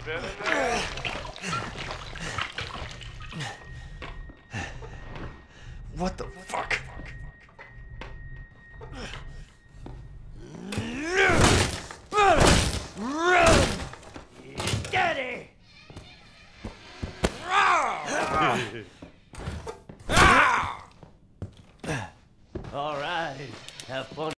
What the fuck? Daddy! All right, have fun.